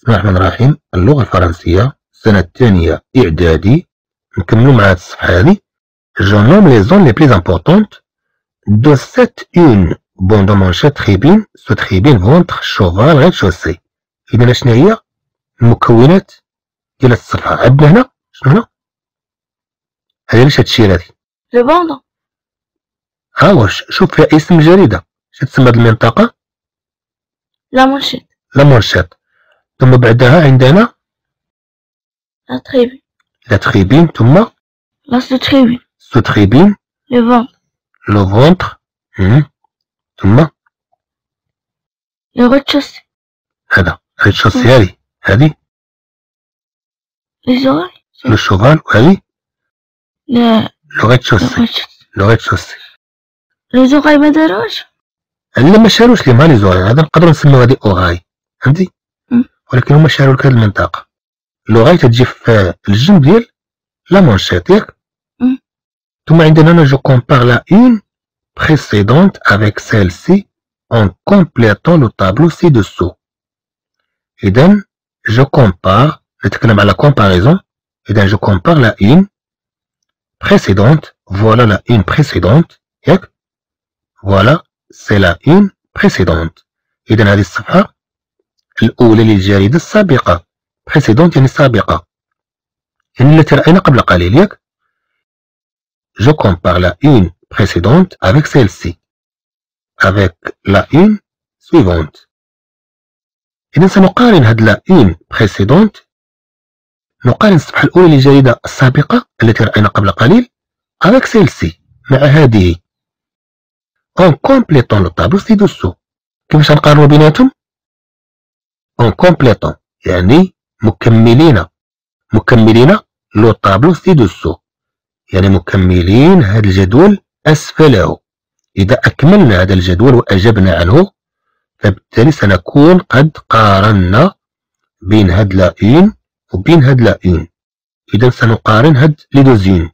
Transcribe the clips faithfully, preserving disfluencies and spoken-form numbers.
بسم الله الرحمن الرحيم. اللغة الفرنسية السنة الثانية إعدادي. نكملوا مع هاد الصفحة هادي. Je nomme les zones les plus importantes de cette une bon dans mon tribune ce tribune ventre cheval rez-de-chaussée. إذا شنو هي المكونات ديال هاد الصفحة؟ عندنا هنا شنو هنا؟ هذه علاش هادشي هادي؟ لو بوندون. ها واش شوف فيها اسم الجريدة، اش تسمى هاد المنطقة؟ لا مانشيت. لا مانشيت. ثم بعدها عندنا لا تريبين. لا تريبين ثم لا سو تريبين. سو تريبين. لو فونتر. لو فونتر. ثم لو ريتشوسي. هذا ريتشوسي. هذه هذه لي زوراي. لو شوفال. وهذه لا لو ريتشوسي. لو ريتشوسي. لي زوراي ما داروش. لا ما شاروش لي ما لي زوراي، هذا نقدروا نسميو هذه اوغاي، فهمتي؟ ولكن هما شاروا لك هذه المنطقة. لوغاي تجي في الجنب ديال لا مانشيت ياك؟ ثم عندنا هنا جو كومبار لا اون précédente avec celle-ci en complétant le tableau ci-dessous. إذن je compare، نتكلم على comparaison. إذن je compare la une précédente. Voilà la une précédente ياك؟ Voilà c'est la une précédente. إذن هذه الصفحة الأولى للجريدة السابقة. précédente يعني سابقة، يعني التي رأينا قبل قليل ياك؟ Je compare la une précédente avec celle-ci avec la une suivante. إذا سنقارن هاد la une précédente، نقارن الصفحة الأولى للجريدة السابقة التي رأينا قبل قليل avec celle-ci مع هذه en complétant le tableau ci-dessous. كيفاش غنقارنو بيناتهم؟ en complétant يعني مكملين مكملين لو طابلو سي دوسو، يعني مكملين هذا الجدول أسفله. إذا أكملنا هذا الجدول وأجبنا عنه فبالتالي سنكون قد قارنا بين هاد لا اون وبين هاد لا اون. إذا سنقارن هاد لي دوزين،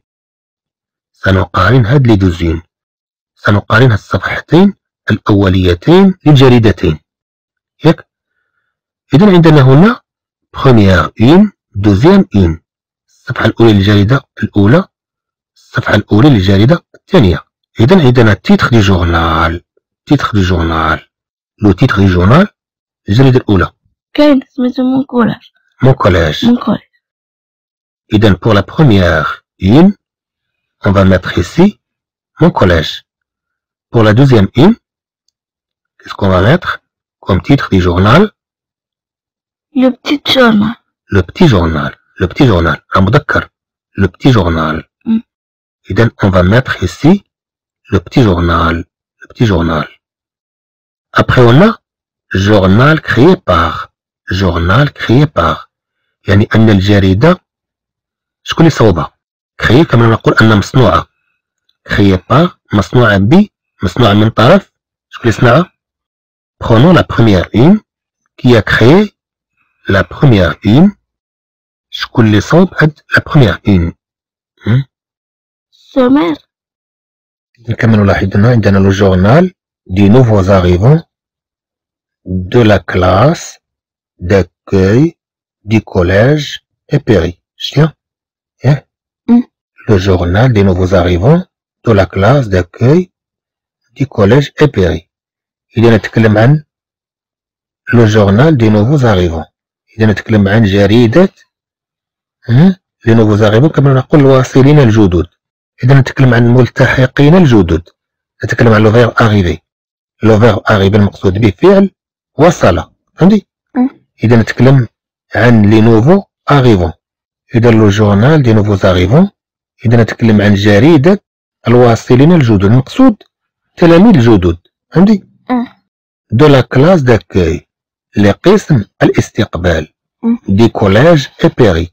سنقارن هاد لي دوزين، سنقارن هاد الصفحتين الأوليتين للجريدتين ياك؟ إذا عندنا هنا première une deuxième une، الصفحة الأولى للجريدة الأولى، الصفحة الأولى للجريدة الثانية. إذا عندنا تيتر دي جورنال، تيتر دي جورنال، لو تيتر دي جورنال الجريدة الأولى كاين سميتو مون كولاج. مون كولاج. مون كولاج. إذا pour la première une on va mettre ici mon collège. Pour la deuxième une, qu'est-ce qu'on va mettre comme titre du journal? Le petit journal. Le petit journal. Le petit journal. Le petit journal. Mm. Et donc, on va mettre ici le petit journal. Le petit journal. Après, on a journal créé par. Journal créé par. يعني أن الجريدة شكون اللي صوبها؟ créé كما نقول أنها مصنوعة. créé par مصنوعة ب مصنوعة من طرف شكون اللي صنعها؟ Prenons la première une qui a créé la première une. شكون اللي صوب هاد la première une؟ سومير. كما نلاحظ هنا عندنا لو جورنال دي nouveaux arrivants de la classe d'accueil du collège Épéry. شتيا؟ ياه؟ Le journal des nouveaux arrivants de la classe d'accueil du collège Épéry. إذا نتكلم عن لو جورنال دي nouveaux arrivants. إذا نتكلم عن جريدة لي nouveaux arrivants كما نقول الواصلين الجدد. إذا نتكلم عن الملتحقين الجدد. نتكلم عن لو فيرب أغيفي. لو فيرب أغيفي المقصود به فعل وصل، فهمتي؟ إذا نتكلم عن لي nouveaux arrivants. إذا لو جورنال دي nouveaux arrivants. إذا نتكلم عن جريدة الواصلين الجدد، المقصود تلاميذ الجدد، فهمتي؟ دو لا كلاس داكوي لقسم الاستقبال دي كوليج إبيري.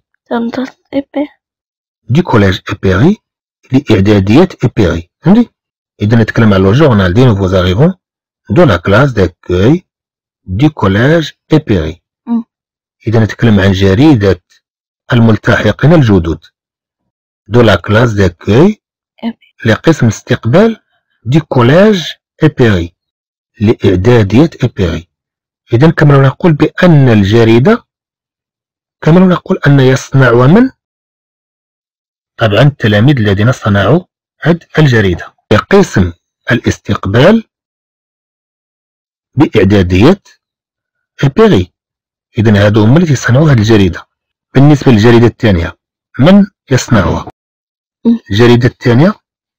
دي كوليج إبيري لإعدادية إبيري، فهمتي؟ إذا نتكلم على لو جورنال دي نوفوز أريفون دو لا كلاس داكوي دي كوليج إبيري. إذا نتكلم عن جريدة الملتحقين الجدد دو لا كلاس داكوي لقسم الاستقبال دي كوليج إبيري لإعدادية إبيري. إذا كما نقول بأن الجريدة كما نقول أن يصنع من طبعا التلاميذ الذين صنعوا هذه الجريدة. قسم الاستقبال بإعدادية إبيغي، إذن هادو هما اللي تيصنعوا هذه الجريدة. بالنسبة للجريدة الثانية من يصنعها؟ الجريدة الثانية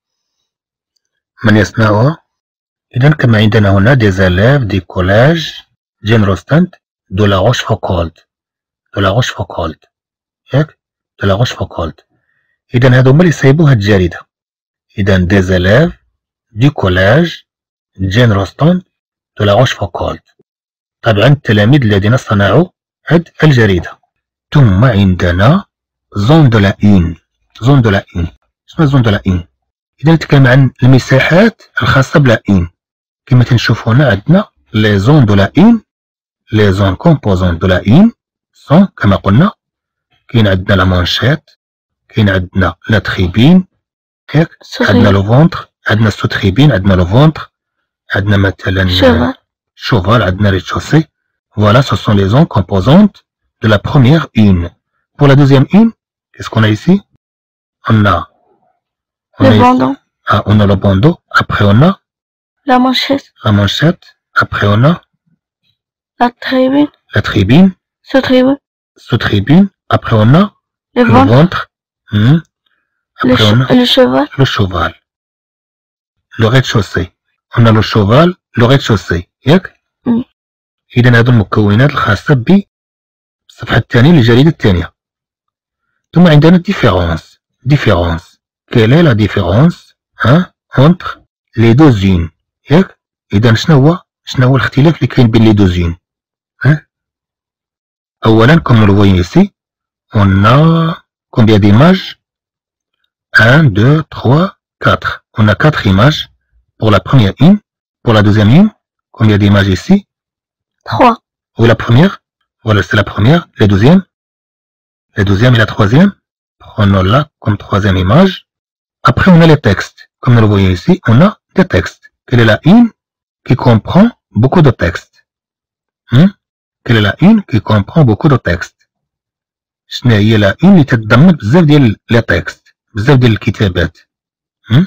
من يصنعها؟ إذن كما عندنا هنا دي زاليف دي كولاج جين روستانت دو لا روش فوكولد دو لا روش فوكولد ياك دو لا روش فوكولد. إذن هادو هما اللي صايبوا هاد الجريدة. إذن دي زاليف دي كولاج جين روستانت دو لا روش فوكولد، طبعا التلاميذ الذين صنعوا هاد الجريدة. ثم عندنا زون دو لا اون. زون دو لا اون، شنو زون دو لا اون؟ إذا نتكلم عن المساحات الخاصة بلا اون. كما تنشوفوا هنا عندنا لي زون دو لا اون، لي زون كومبوزون دو لا اون سون كما قلنا. كاين عندنا لا مانشيت، كاين عندنا لا تريبين، ياك عندنا لو فونتر، عندنا سو تريبين، عندنا لو فونتر، عندنا مثلا شوفال شوفال، عندنا ريتشوسي. Voilà, ce sont les zones composantes de la première une. Pour la deuxième une, qu'est-ce qu'on a ici? On a, on le a bandeau, ah, on a le bandeau, après on a la manchette, la manchette, après on a la tribune, la tribune, ce tribune, sous-tribune, après on a le le ventre, ventre, hmm. le, après on a che- le cheval, le cheval, le rez-de-chaussée. On a le cheval, le rez-de-chaussée. ياك؟ مم. إذا هذو المكونات الخاصة بالصفحة الثانية للجريدة الثانية. ثم عندنا ديفيرونس. ديفيرونس. Quelle est la différence hein, entre les deux unes؟ ياك؟ إذا شنو هو شنو هو الاختلاف اللي كاين بين لي دو زون؟ ها؟ أولا comme nous le voyons ici, on a combien d'images? un, deux, trois, quatre. On a quatre images pour la première une. Pour la deuxième une, combien d'images ici? trois, Ou la première? Voilà, c'est la première. La deuxième? La deuxième et la troisième? Prenons-la comme troisième image. Après, on a les textes. Comme nous le voyons ici, on a des textes. Quelle est la une qui comprend beaucoup de textes? Hmm? Quelle est la une qui comprend beaucoup de textes? شنو هي لا une اللي تتضمن بزاف ديال لي تكست، بزاف ديال الكتابات؟ Hmm?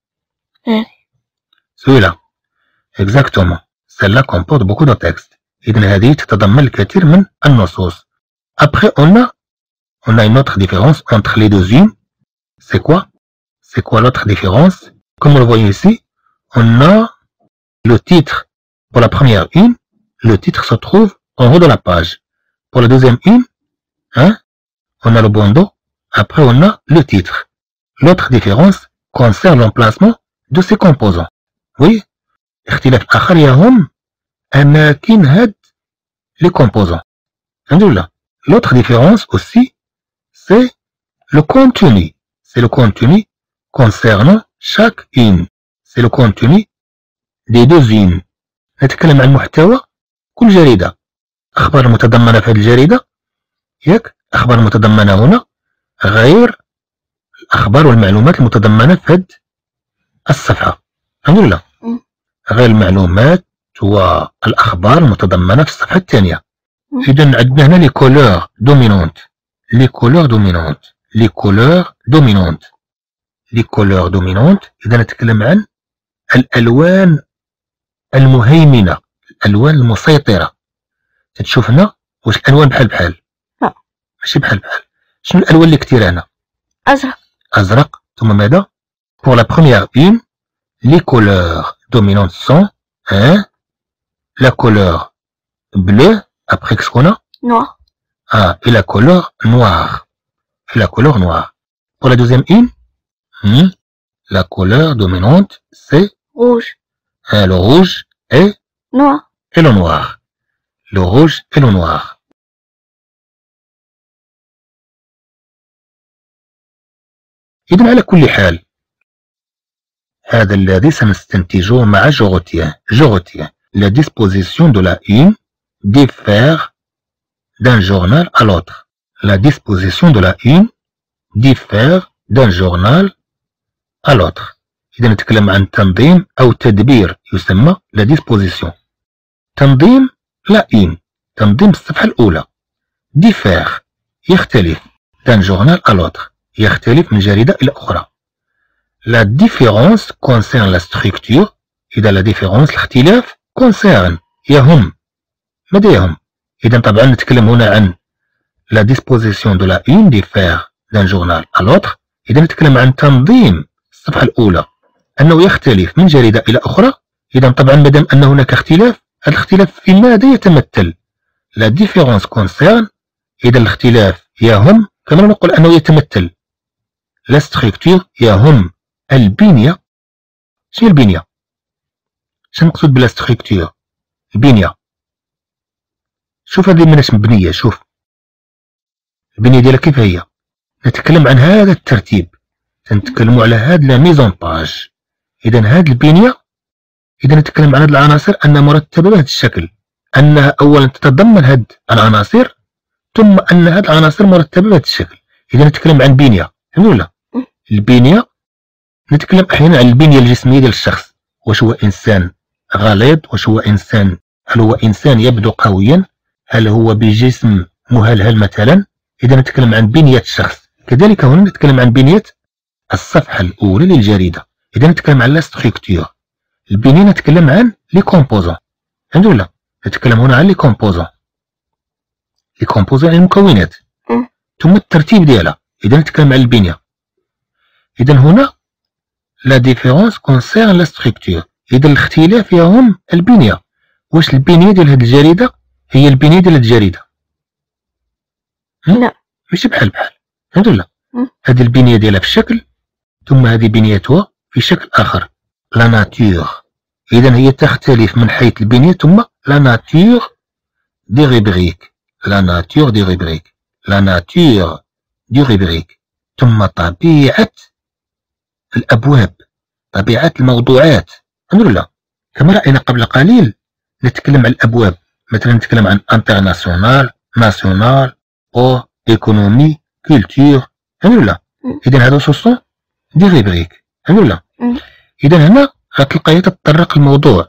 هذه Celui-là. Exactement. Celle-là comporte beaucoup de textes. إذن هذه تتضمن الكثير من النصوص. Après, on a, on a une autre différence entre les deux unes. C'est quoi? C'est quoi l'autre différence? Comme on le voit ici, on a le titre. Pour la première une, le titre se trouve en haut de la page. Pour la deuxième une, hein, on a le bandeau. Après, on a le titre. L'autre différence concerne l'emplacement de ces composants. Oui? اختلاف آخر يهم أماكن هاد les composants. Alhamdoulilah. L'autre différence aussi, c'est le contenu. C'est le contenu concernant chaque une. C'est le contenu des deux unes. نتكلم عن محتوى كل جريدة. أخبار المتضمنة في هذه الجريدة ياك أخبار المتضمنة هنا غير الأخبار والمعلومات المتضمنة في هذه الصفحة. الحمد غير المعلومات والأخبار المتضمنة في الصفحة الثانية. إذا عندنا هنا لي كولور دومينونت. لي كولور دومينونت. لي كولور دومينونت. لي كولور دومينونت. إذا نتكلم عن الألوان المهيمنة، الألوان المسيطرة. تتشوف هنا واش الألوان بحال بحال؟ لا ماشي بحال بحال. شنو الألوان اللي كثيرة هنا؟ أزرق. أزرق. ثم ماذا؟ pour la première une, les couleurs dominantes sont hein, la couleur bleue, après qu'est-ce qu'on a? Noir. Ah, et la couleur noire. Et la couleur noire. Pour la deuxième une, hmm, la couleur dominante, c'est Rouge. hein, le rouge et, Noir. et le noir. Le rouge et le noir. إذن على كل حال هذا الذي سنستنتجه مع جوغوتيان. جوغوتيان. La disposition de la une diffère d'un journal à l'autre. La disposition de la une diffère d'un journal à l'autre. إذا نتكلم عن تنظيم أو تدبير يسمى la disposition. تنظيم la une. تنظيم الصفحة الأولى. diffère. يختلف d'un journal à l'autre، يختلف من جريدة إلى أخرى. La différence concerne la structure، إذا la différence الاختلاف concerne يهم، ماذا يهم؟ إذا طبعا نتكلم هنا عن la disposition de la une diffère d'un journal à l'autre، إذا نتكلم عن تنظيم الصفحة الأولى أنه يختلف من جريدة إلى أخرى. إذا طبعا مادام أن هناك اختلاف، هذا الاختلاف في ماذا يتمثل؟ la différence concerne، إذا الاختلاف يهم، كما نقول أنه يتمثل la structure يهم البنية. شنو البنية؟ شنو نقصد بلا structure؟ البنية، شوف هذه مناش مبنية، شوف البنية ديالها كيف هي. نتكلم عن هذا الترتيب، تنتكلموا على هاد لا ميزون باج. إذا هاد البنية، إذا نتكلم عن هاد العناصر أنها مرتبة بهذا الشكل، أنها أولا تتضمن هاد العناصر، ثم أن هاد العناصر مرتبة بهذا الشكل. إذا نتكلم عن بنية، فهمتوا ولا؟ البنية نتكلم أحيانا عن البنية الجسمية ديال الشخص، واش هو إنسان غليظ، واش هو إنسان، هل هو إنسان يبدو قويا، هل هو بجسم مهلهل مثلا. إذا نتكلم عن بنية الشخص. كذلك هنا نتكلم عن بنية الصفحة الأولى للجريدة. إذا نتكلم عن لا ستركتور. البنية نتكلم عن لي كومبوزون، فهمتوا ولا؟ نتكلم هنا عن لي كومبوزون. لي كومبوزون يعني المكونات، ثم الترتيب ديالها. إذا نتكلم عن البنية. إذا هنا لا ديفيرونس كونسيرن لا ستركتور، إذا الاختلاف يهم البنية. واش البنية ديال هاد الجريدة هي البنية ديال هاد الجريدة؟ لا، ماشي بحال بحال، فهمتوا ولا؟ هذه البنية ديالها في الشكل، ثم هذه بنيتها في شكل آخر، لا ناتور. إذا هي تختلف من حيث البنية، ثم لا ناتور دي ريبريك، لا ناتور دي ريبريك، لا ناتور دي ريبريك، ثم طبيعة الأبواب، طبيعة الموضوعات، فهمتوا ولا؟ كما رأينا قبل قليل نتكلم عن الأبواب، مثلا نتكلم عن انترناسيونال، ناسيونال، او ايكونومي، كولتور، فهمتوا ولا؟ إذا هادو سوسون دي ريبريك، فهمتوا ولا؟ إذا هنا غتلقاي تتطرق الموضوع.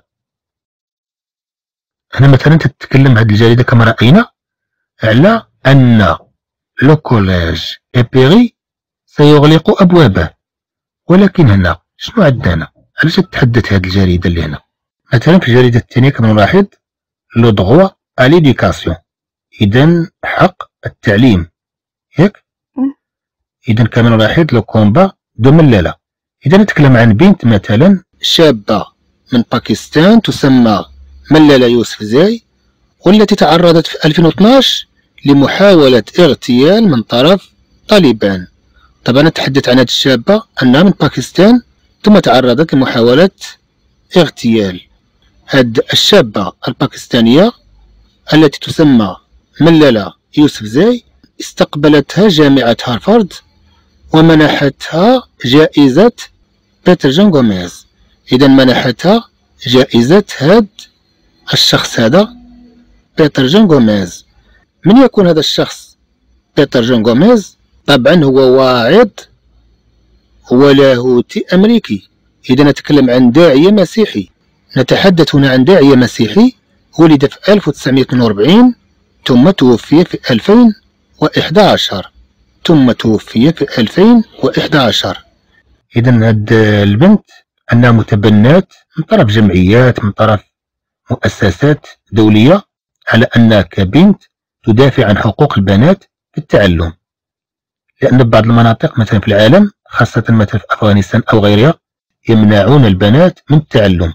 هنا مثلا تتكلم هاد الجريدة كما رأينا على أن لو كوليج إبيري سيغلق أبوابه، ولكن هنا شنو عندنا هنا؟ علاش تتحدث هاد الجريدة اللي هنا؟ مثلا في الجريدة الثانية كما نلاحظ لو دغوا à l'éducation، إذا حق التعليم، ياك؟ إذا كما نلاحظ لو كومبا دو ملالة. إذا نتكلم عن بنت مثلا شابة من باكستان تسمى ملالة يوسف زاي، والتي تعرضت في ألفين واثناش لمحاولة اغتيال من طرف طالبان. طبعا نتحدث عن هذه الشابة أنها من باكستان ثم تعرضت لمحاولة اغتيال. هذه الشابة الباكستانية التي تسمى ملالة يوسف زاي استقبلتها جامعة هارفارد ومنحتها جائزة بيتر جان غوميز. إذا منحتها جائزة هذا الشخص هذا بيتر جان غوميز. من يكون هذا الشخص بيتر جان غوميز؟ طبعا هو واعظ ولاهوتي أمريكي. إذا نتكلم عن داعية مسيحي. نتحدث هنا عن داعية مسيحي ولد في ألف وتسعمائة واثنين وأربعين ثم توفي في ألفين وإحدى عشر ثم توفي في ألفين وإحدى عشر. إذا هاد البنت أنها متبنات من طرف جمعيات، من طرف مؤسسات دولية، على أنها كبنت تدافع عن حقوق البنات في التعلم. لأن بعض المناطق مثلا في العالم خاصة مثلا في أفغانستان أو غيرها يمنعون البنات من التعلم.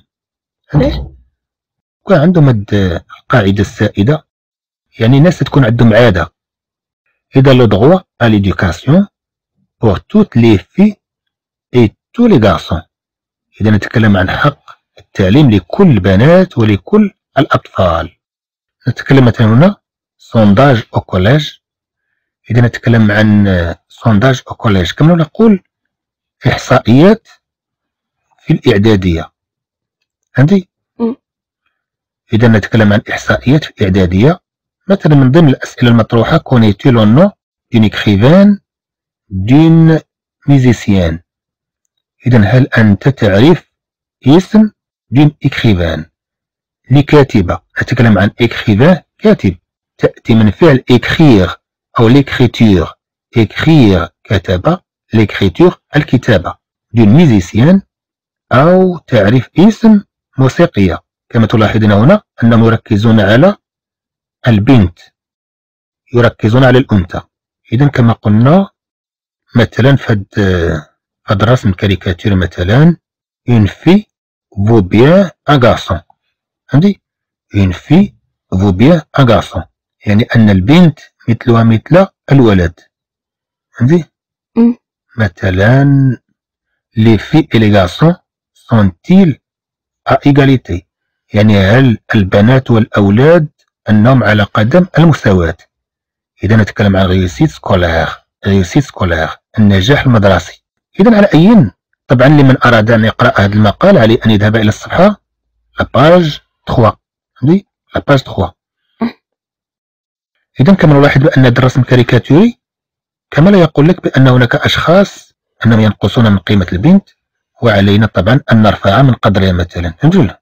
وكان عندهم هاد القاعدة السائدة، يعني الناس تكون عندهم عادة. إذا لو دغوا à l'éducation pour toutes les filles et tous les garçons. إذا نتكلم عن حق التعليم لكل البنات ولكل الأطفال. نتكلم مثلا هنا sondage au collège. إذا نتكلم عن sondage au collège كما نقول إحصائيات في الإعدادية، فهمتي؟ إذا نتكلم عن إحصائيات في الإعدادية. مثلا من ضمن الأسئلة المطروحة connais-tu le nom d'une écrivaine d'une musicienne. إذا هل أنت تعرف اسم d'une écrivaine لكاتبة. نتكلم عن écrivain كاتب، تأتي من فعل écrire أو l'écriture écrire كتب l'écriture الكتابة دون ميزيسيان أو تعريف اسم موسيقية. كما تلاحظون هنا أنهم يركزون على البنت، يركزون على الأنثى. إذا كما قلنا مثلا فهاد فهاد الرسم الكاريكاتير مثلا une fille vaut bien un garçon. فهمتي؟ une fille vaut bien un garçon، يعني أن البنت مثلها مثل الولد. فهمتي؟ مثلا les filles et les garçons sont-ils à égalité، يعني هل البنات والأولاد أنهم على قدم المساواة. إذا نتكلم عن réussite scolaire réussite scolaire النجاح المدرسي. إذا على أي طبعا لمن أراد أن يقرأ هذا المقال عليه أن يذهب إلى الصفحة لاباج ثلاثة. فهمتي؟ لاباج ثلاثة. إذا كما نلاحظ بأن هذا الرسم كاريكاتوري كما لا يقول لك بأن هناك أشخاص أنهم ينقصون من قيمة البنت وعلينا طبعا أن نرفع من قدرها مثلا. فهمتوا ولا؟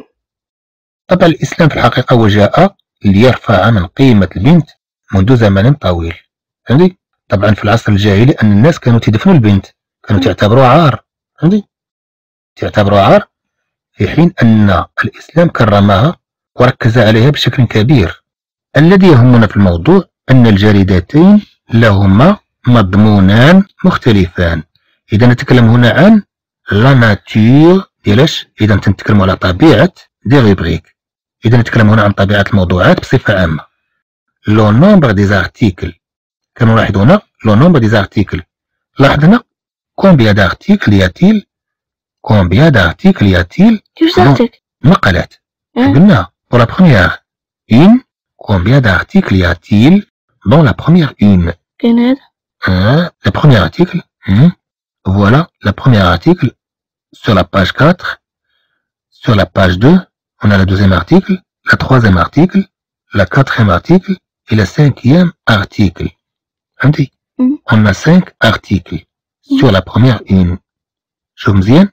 طبعا الإسلام في الحقيقة وجاء ليرفع من قيمة البنت منذ زمن طويل. فهمتي؟ طبعا في العصر الجاهلي أن الناس كانوا تدفنوا البنت، كانوا تعتبروها عار. فهمتي؟ تعتبروها عار، في حين أن الإسلام كرمها وركز عليها بشكل كبير. الذي يهمنا في الموضوع أن الجريدتين لهما مضمونان مختلفان. إذا نتكلم هنا عن لا ناتور ديالاش، إذا تنتكلم على طبيعة دي ريبريك. إذا نتكلم هنا عن طبيعة الموضوعات بصفة عامة. لو نومبر دي زارتيكل، كما نلاحظ هنا لو نومبر دي زارتيكل، لاحظنا كومبيا دارتيكل ياتيل كومبيا دارتيكل ياتيل كيفاش دارتيكل؟ مقالات قلنا pour la première une combien d'articles y a-t-il dans la première une. كاين هذا hein, le premier article hein, voilà le premier article sur la page quatre. Sur la page deux on a le deuxième article, le troisième article, le quatrième article et le cinquième article. فهمتي؟ on a cinq articles sur la première une. شوف مزيان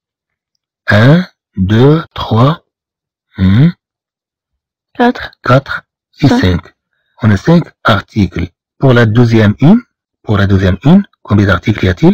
un deux trois hmm, quatre quatre et cinq. On a cinq articles. Pour la deuxième une, pour la deuxième une, combien d'articles y a-t-il?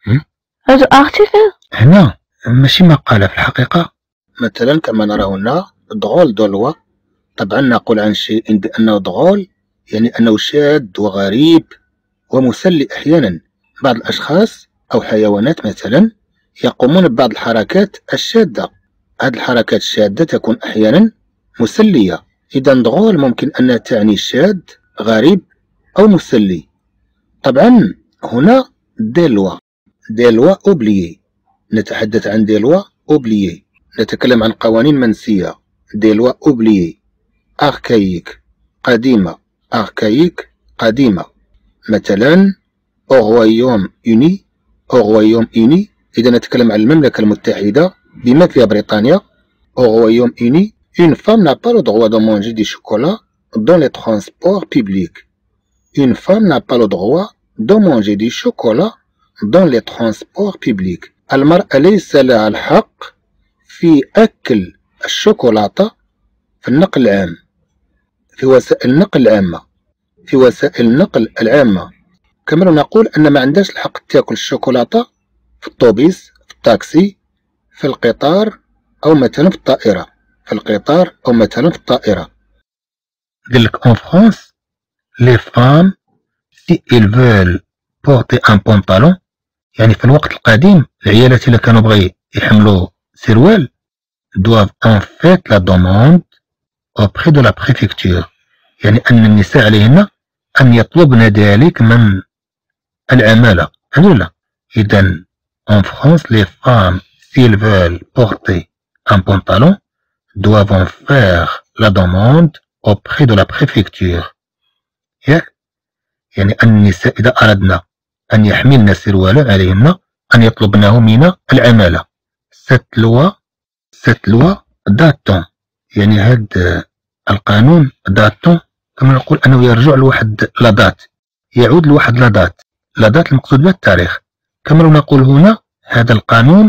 هذا ارتيكل هنا ماشي مقالة في الحقيقة. مثلا كما نرى هنا ضغول دولوا. طبعا نقول عن شيء بأنه ضغول يعني أنه شاذ وغريب ومسلي أحيانا. بعض الأشخاص أو حيوانات مثلا يقومون ببعض الحركات الشاذة. هذه الحركات الشاذة تكون أحيانا مسلية. إذا ضغول ممكن أن تعني شاذ غريب أو مسلي. طبعا هنا ديلوا ديلوا أوبليي، نتحدث عن ديلوا أوبليي، نتكلم عن قوانين منسية. ديلوا أوبليي أركايك قديمة، أركايك قديمة. مثلا أغويوم يوني أغويوم يوني، إذا نتكلم عن المملكة المتحدة بما فيها بريطانيا. أغويوم يوني une femme n'a pas le droit de manger du chocolat dans les transports publics. Une femme n'a pas le droit de manger du chocolat dans les transports publics. المرأة ليس لها الحق في أكل الشوكولاتة في النقل العام، في وسائل النقل العامة، في وسائل النقل العامة. كما نقول أن ما عندهاش الحق تاكل الشوكولاتة في الطوبيس، في التاكسي، في القطار أو مثلا في الطائرة، في القطار أو مثلا في الطائرة. قالك en France les femmes si elles veulent porter un pantalon، يعني في الوقت القديم العيالات اللي كانوا بغي يحملوا سروال doivent en fait la demande auprès de la préfecture، يعني أن النساء عليهن أن يطلبن ذلك من العمالة. فهمتوا ولا؟ إذا en France les femmes si elles veulent porter un pantalon doivent en faire la demande auprès de la préfecture. ياك؟ يعني أن النساء إذا أردنا أن يحملن سروالا عليهن أن يطلبنه من العمالة. cette loi cette loi داتون، يعني هذا القانون داتون كما نقول أنه يرجع لواحد لادات، يعود لواحد لادات. لادات المقصود بها التاريخ. كما نقول هنا هذا القانون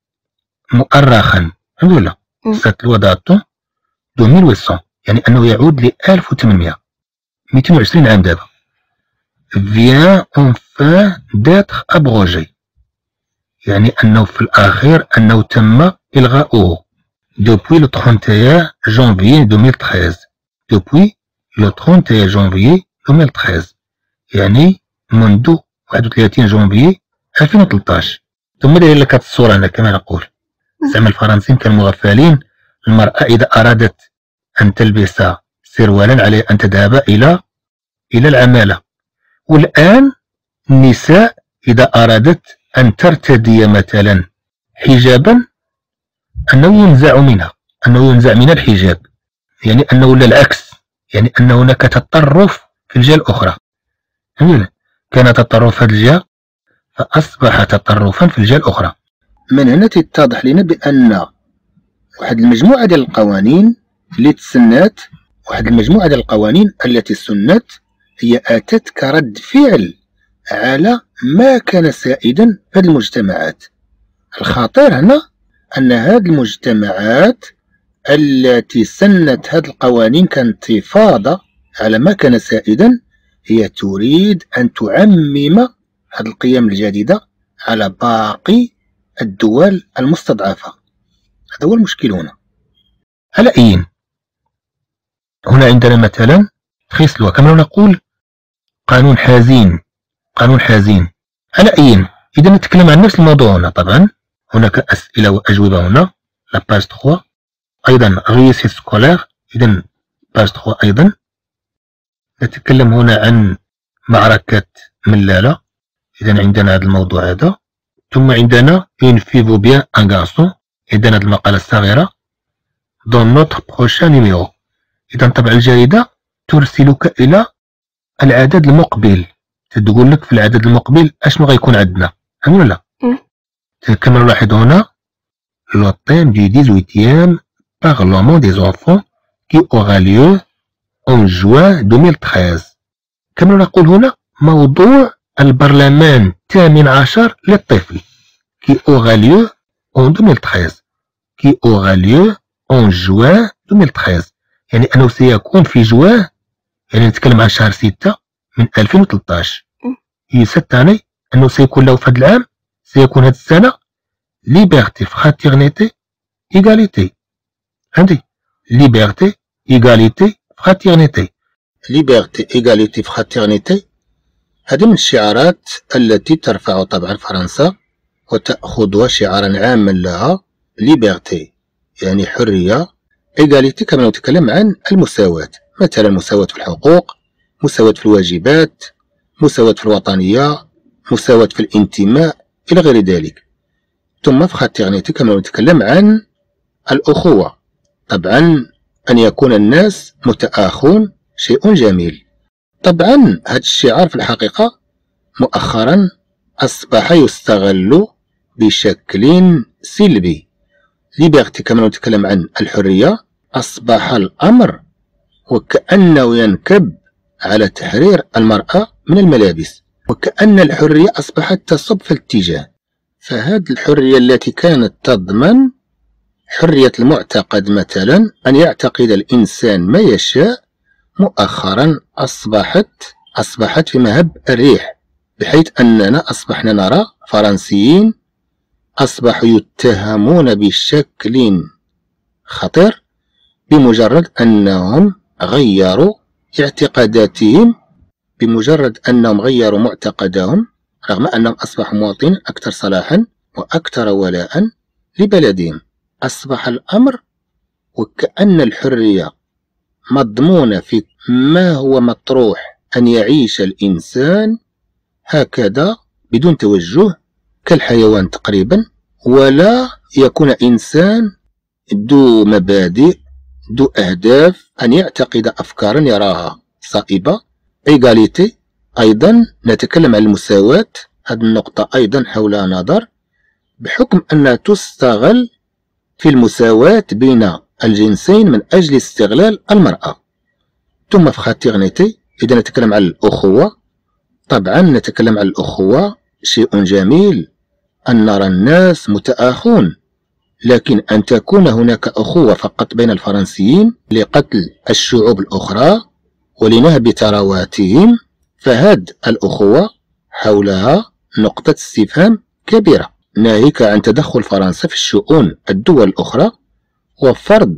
مؤرخا. فهمتوا ولا؟ cette loi داتون ألف وثمانمائة، يعني أنه يعود ل ألف وثمانمائة، مئتين وعشرين عام دابا. vient enfin d'être abrogé، يعني أنه في الأخير أنه تم إلغاؤه depuis le trente et un janvier deux mille treize، depuis le trente et un janvier deux mille treize، يعني منذ واحد وثلاثين جونفي ألفين وثلاثطاش. ثم داير لك هاد الصورة هنا كما نقول، زعما الفرنسيين كانوا مغفلين، المرأة إذا أرادت أن تلبس سروالا عليه أن تذهب إلى إلى العمالة، والآن النساء إذا أرادت أن ترتدي مثلا حجابا أنه ينزع منها، أنه ينزع من الحجاب، يعني أنه ولا العكس، يعني أن هناك تطرف في الجهة الأخرى. كان تطرف في الجهة فأصبح تطرفا في الجهة الأخرى. من هنا تتضح لنا بأن واحد المجموعة ديال القوانين اللي تسنات، واحد المجموعة ديال القوانين التي سنت، هي أتت كرد فعل على ما كان سائدا في هذه المجتمعات. الخطير هنا أن هذه المجتمعات التي سنت هذه القوانين كانتفاضة على ما كان سائدا، هي تريد أن تعمم هذه القيم الجديدة على باقي الدول المستضعفة. هذا هو المشكل هنا. على أي هنا عندنا مثلا تخيس لوا كما نقول قانون حزين، قانون حزين. على أي إذا نتكلم عن نفس الموضوع هنا، طبعا هناك أسئلة وأجوبة هنا، لا باج ثلاثة أيضا ريسيت سكولير، إذا باج ثلاثة أيضا نتكلم هنا عن معركة ملالة، إذا عندنا هذا الموضوع هذا. ثم عندنا une fille vaut bien un garçon، إذا هذه المقالة الصغيرة dans notre prochain numéro، إذا طبع الجريدة ترسلك إلى العدد المقبل، تقول لك في العدد المقبل أشنو غيكون عندنا، فهمت ولا؟ كما نلاحظ هنا le thème du dix-huitième Parlement des enfants qui aura lieu en juin deux mille treize. كما نقول هنا موضوع البرلمان الثامن عشر للطفل qui aura lieu en deux mille treize، qui aura lieu en juin deux mille treize، يعني أنه سيكون في جوان، يعني نتكلم عن شهر ستة من ألفين وثلاثطاش. يستعني أنه سيكون له في هذا العام، سيكون هذه السنة ليبرتي فراتيرنيتي إيغاليتي. فهمتي؟ ليبرتي إيغاليتي فراتيرنيتي، ليبرتي إيغاليتي فراتيرنيتي، هذه من الشعارات التي ترفع طبعا فرنسا وتأخذها شعارا عاما لها. ليبرتي يعني حرية، إيغاليتي كما نتكلم عن المساواة، مثلا مساواة في الحقوق، مساواة في الواجبات، مساواة في الوطنية، مساواة في الانتماء إلى غير ذلك. ثم فراتيرنيتي كما نتكلم عن الأخوة، طبعا أن يكون الناس متآخون شيء جميل. طبعا هذا الشعار في الحقيقة مؤخرا أصبح يستغل بشكل سلبي. ليبرتي كما نتكلم عن الحرية، أصبح الأمر وكأنه ينكب على تحرير المرأة من الملابس، وكأن الحرية أصبحت تصب في الاتجاه. فهذه الحرية التي كانت تضمن حرية المعتقد مثلا، أن يعتقد الإنسان ما يشاء، مؤخرا أصبحت أصبحت في مهب الريح، بحيث أننا أصبحنا نرى فرنسيين أصبحوا يتهمون بشكل خطير بمجرد أنهم غيروا اعتقاداتهم، بمجرد أنهم غيروا معتقدهم، رغم أنهم أصبحوا مواطنين أكثر صلاحا وأكثر ولاء لبلدهم. أصبح الأمر وكأن الحرية مضمونة في ما هو مطروح أن يعيش الإنسان هكذا بدون توجه كالحيوان تقريبا، ولا يكون إنسان ذو مبادئ ذو أهداف، أن يعتقد أفكارا يراها صائبة. إيغاليتي أيضا نتكلم عن المساواة، هذه النقطة أيضا حولها نظر، بحكم أنها تستغل في المساواة بين الجنسين من أجل استغلال المرأة. ثم فراتيرنيتي إذا نتكلم عن الأخوة، طبعا نتكلم عن الأخوة شيء جميل أن نرى الناس متآخون، لكن أن تكون هناك أخوة فقط بين الفرنسيين لقتل الشعوب الأخرى ولنهب ثرواتهم، فهاد الأخوة حولها نقطة استفهام كبيرة، ناهيك عن تدخل فرنسا في الشؤون الدول الأخرى وفرض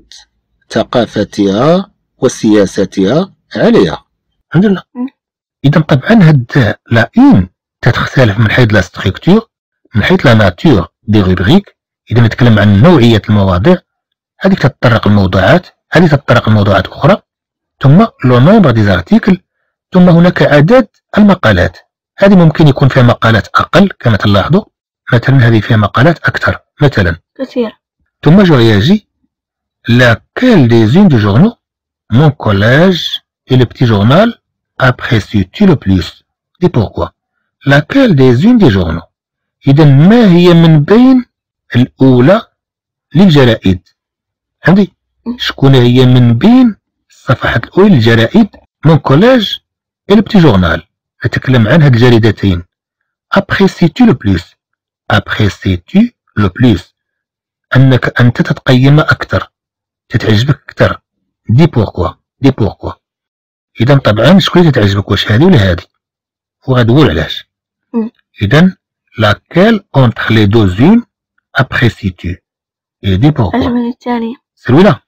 ثقافتها وسياستها عليها. الحمد لله. إذا طبعا هاد لا إون تتختلف من حيث لا ستركتور، من حيث لا ناتور دي روبريك. إذا نتكلم عن نوعية المواضيع، هذيك تتطرق الموضوعات، هذه تتطرق الموضوعات أخرى، ثم لو نومبر دي زارتيكل، ثم هناك عدد المقالات. هذه ممكن يكون فيها مقالات أقل كما تلاحظوا، مثلا هذه فيها مقالات أكثر مثلا كثير. ثم جو réagis laquelle des unes du journaux mon collège et le petit journal apprécies-tu le plus? Dis pourquoi. laquelle des unes des journaux. إذا ما هي من بين الأولى للجرائد؟ عندي شكون هي من بين الصفحات الأولى للجرائد؟ mon collège et le petit journal. نتكلم عن هاد الجريدتين. apprécies-tu le plus. apprécies-tu le plus. أنك أنت تتقيم أكثر، تتعجبك أكثر. دي بوركوا دي بوركوا. إذا طبعا شكون اللي تتعجبك، واش هذه ولا هذه؟ وغتقول علاش. إذا laquelle entre les deux unes apprécies-tu. et دي بوركوا. عجبني الثانية. سلويلة.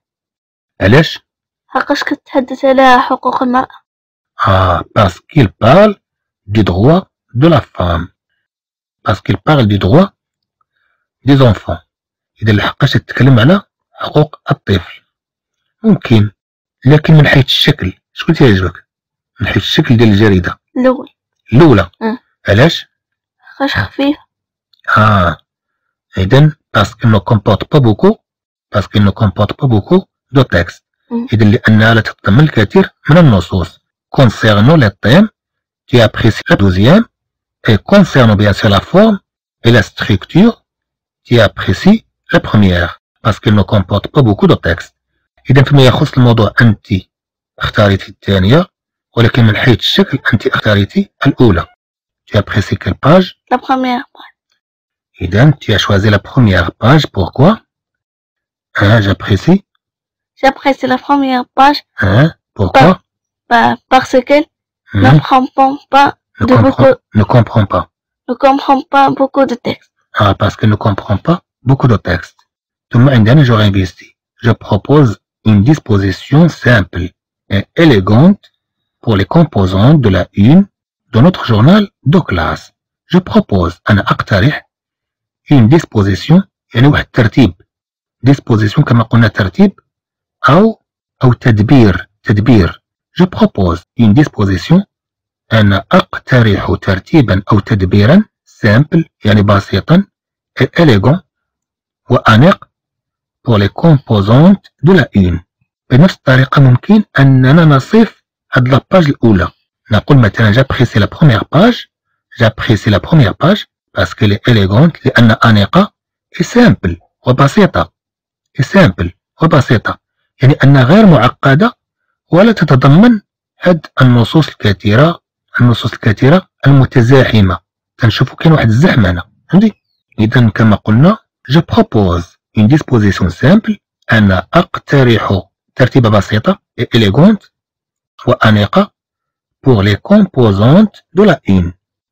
علاش؟ حقاش كتحدث على حقوق المرأة. Ah, parce qu'il parle du droit de la femme. Parce qu'il parle du droit des enfants. إذا لحقاش تتكلم على حقوق الطفل. ممكن، لكن من حيث الشكل شكون تيعجبك؟ من حيث الشكل ديال الجريدة. الأول. الأولى. أه. علاش؟ حقاش خفيفة. آه. إذا parce qu'il ne comporte pas beaucoup parce qu'il ne comporte pas beaucoup de texte. إذا لأنها لا تتضمن الكثير من النصوص. concernant les thèmes, tu apprécies la deuxième, et concernant bien sûr la forme et la structure, tu apprécies la première, parce qu'elle ne comporte pas beaucoup de texte. إذا فيما يخص الموضوع أنت اختاريتي الثانية، ولكن من حيث الشكل أنت اختاريتي الأولى. tu apprécies quelle page? La première page. إذا tu as choisi la première page, pourquoi? Hein, j'apprécie. J'apprécie la première page. Hein, pourquoi? Bah, parce qu'elle Hmm. ne comprend pas Ne de comprend, beaucoup, ne comprend pas. ne comprend pas beaucoup de textes. Ah, parce qu'elle ne comprend pas beaucoup de textes. ثم عندنا جو réinvesti. Je propose une disposition simple et élégante pour les composantes de la une de notre journal de classe. Je propose أنا أقترح une disposition يعني واحد الترتيب. disposition كما قلنا ترتيب أو أو تدبير تدبير. Je propose une disposition أنا أقترح ترتيبا أو تدبيرا simple يعني بسيطا et élégant وأنيق pour les composantes de la une. بنفس الطريقة ممكن أننا نصف هاد لاباج الأولى. نقول مثلا j'apprécie la première page j'apprécie la première page parce qu'elle est élégante لأن أنيقة et simple وبسيطة et simple وبسيطة يعني أنها غير معقدة ولا تتضمن هاد النصوص الكثيرة النصوص الكثيرة المتزاحمة. تنشوفوا كاين واحد الزحمة هنا فهمتي. إذا كما قلنا je propose une disposition simple أنا أقترح ترتيبة بسيطة et élégante وأنيقة pour les composantes de la une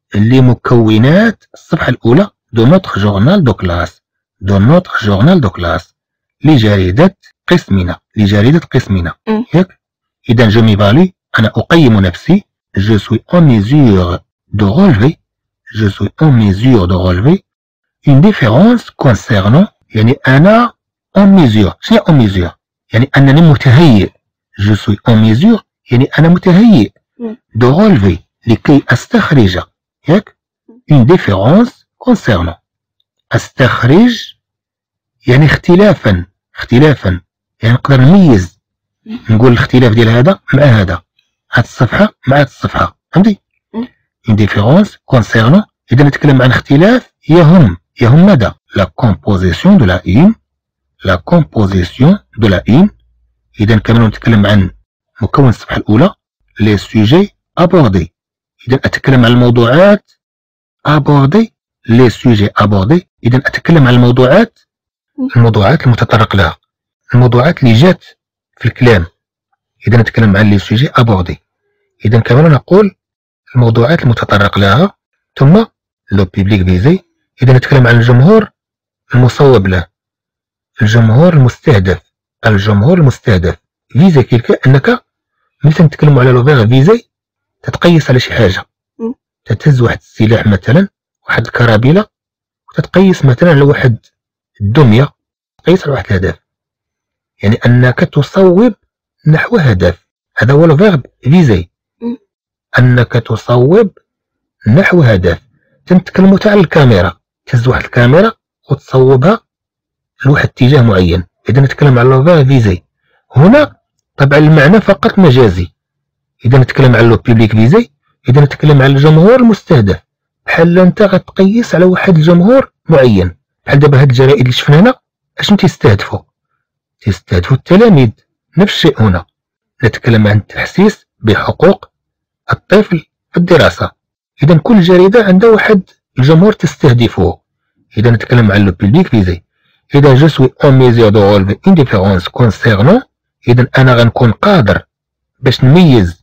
لمكونات الصفحة الأولى de notre journal de classe de notre journal de classe لجريدة قسمنا لجريدة قسمنا ياك. إذا je m'évalue أنا أقيم نفسي je suis en mesure de relever je suis en mesure de relever une différence concernant يعني أنا en mesure. شنو en mesure؟ يعني أنني متهيئ. je suis en mesure يعني أنا متهيئ de relever لكي أستخرج ياك une différence concernant. أستخرج يعني اختلافا اختلافا يعني نقدر نميز نقول الاختلاف ديال هذا مع هذا هاد الصفحة مع هاد الصفحة فهمتي. une différence concernant إذا نتكلم عن اختلاف يهم يهم ماذا؟ la composition de la une la composition de la une. إذا كمان نتكلم عن مكون الصفحة الأولى les sujets abordés. إذا أتكلم عن الموضوعات abordés les sujets abordés. إذا أتكلم عن الموضوعات الموضوعات المتطرق لها الموضوعات اللي جات في الكلام. إذا نتكلم عن les sujets abordés. إذا كمان نقول الموضوعات المتطرق لها. ثم لو بيبليك فيزي، إذا نتكلم عن الجمهور المصوب له، الجمهور المستهدف، الجمهور المستهدف. فيزي كيلكا أنك ملي نتكلموا على لو فيغ فيزي تتقيس على شي حاجة، تتهز واحد السلاح مثلا، واحد الكرابيلة، وتتقيس مثلا على واحد الدمية، تقيس على واحد الهدف، يعني أنك تصوب نحو هدف. هذا هو لو فيغ فيزي، أنك تصوب نحو هدف. تنتكلموا تاع الكاميرا، تهز واحد الكاميرا وتصوبها لواحد اتجاه معين. إذا نتكلم على لو فيغ فيزي هنا طبعا المعنى فقط مجازي. إذا نتكلم على لو بيبليك فيزي، إذا نتكلم على الجمهور المستهدف، بحال أنت غتقيس على واحد الجمهور معين. بحال دابا هاد الجرائد اللي شفنا هنا اشنو تيستهدفوا؟ تيستهدفوا التلاميذ. نفس الشيء هنا، نتكلم عن التحسيس بحقوق الطفل في الدراسة. إذا كل جريدة عندها واحد الجمهور تستهدفه. إذا نتكلم عن لو بيبليك فيزي، إذا جو سوي اون ميزور دو رولفي اون ديفيرونس كونسيرنون، إذا أنا غنكون قادر باش نميز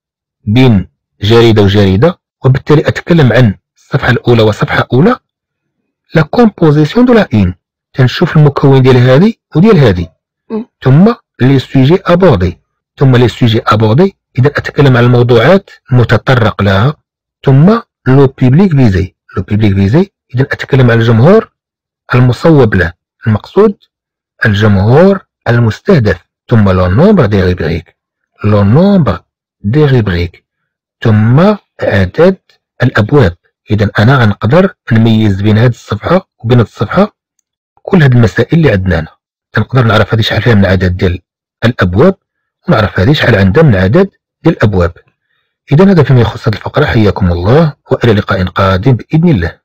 بين جريدة وجريدة، وبالتالي أتكلم عن الصفحة الأولى وصفحة أولى. لا كومبوزيسيون دو لا اون، تنشوف المكون ديال هادي وديال هادي، ثم لي سوجي أبوردي، ثم لي سوجي أبوردي. إذا أتكلم عن الموضوعات المتطرق لها. ثم لو بيبليك فيزي، لو بيبليك فيزي إذا أتكلم عن الجمهور المصوب له، المقصود الجمهور المستهدف. ثم لو نومبر دي ريبريك، لو نومبر دي ريبريك، ثم عدد الأبواب. إذا أنا غنقدر نميز بين هاد الصفحة وبين هاد الصفحة. كل هاد المسائل اللي عندنا هنا تنقدر نعرف هادي شحال فيها من عدد ديال الأبواب، ونعرف هادي شحال عندها من عدد ديال الأبواب. إذا هذا فيما يخص هذه الفقرة. حياكم الله، وإلى لقاء قادم بإذن الله.